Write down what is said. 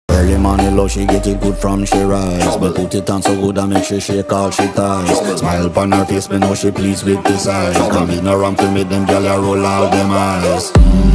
Early morning love, she get it good from she rise. But put it on so good and make she shake all she ties. Smile upon her face, me know she pleased with this eyes. Come in around to make them gyal roll out them eyes.